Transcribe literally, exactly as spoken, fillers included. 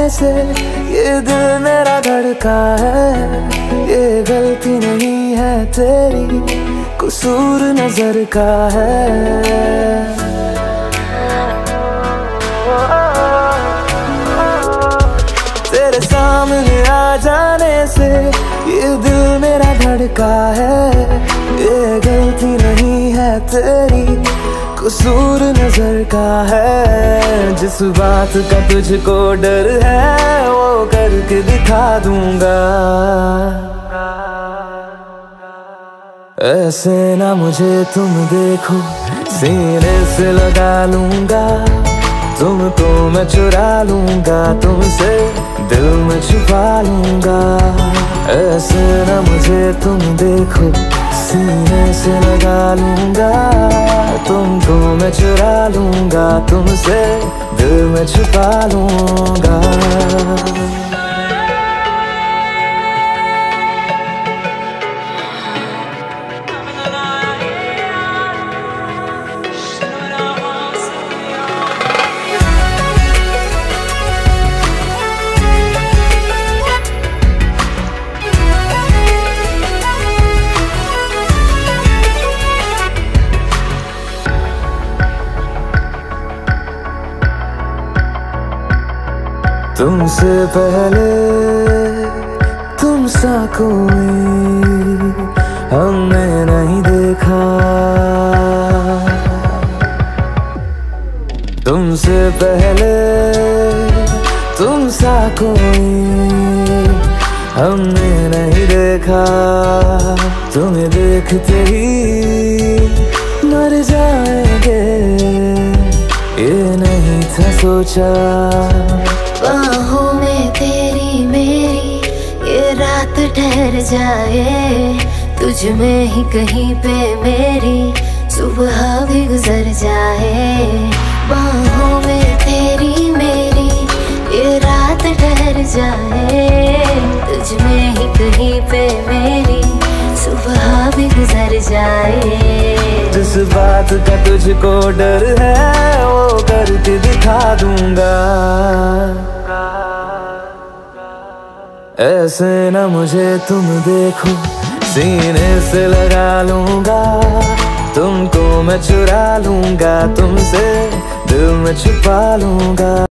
से ये दिल मेरा धड़का है। ये गलती नहीं है तेरी, कसूर नजर का है। तेरे सामने आ जाने से ये दिल मेरा धड़का है। ये गलती नहीं है तेरी, कसूर नजर का है। जिस बात का तुझको डर है वो करके दिखा दूंगा। ऐसे ना मुझे तुम देखो, सीने से लगा लूंगा। तुमको मैं चुरा लूंगा, तुमसे दिल में छुपा लूंगा। ऐसे ना मुझे तुम देखो, सीने से लगा लूंगा। तुमको मैं चुरा लूंगा, तुमसे दिल में छुपा लूंगा। तुमसे पहले तुम सा कोई हमने नहीं देखा। तुमसे पहले तुम सा कोई हमने नहीं देखा। तुम्हें देखते ही मर जाएंगे, ये नहीं था सोचा। बाहों में तेरी मेरी ये रात ठहर जाए। तुझ में ही कहीं पे मेरी सुबह भी गुजर जाए। बाहों में तेरी मेरी ये रात ठहर जाए। तुझ में ही कहीं पे मेरी सुबह भी गुजर जाए। जिस बात का तुझको डर है वो करके दिखा दूंगा। ऐसे ना मुझे तुम देखो, सीने से लगा लूंगा। तुमको मैं चुरा लूंगा, तुमसे दिल में छुपा लूंगा।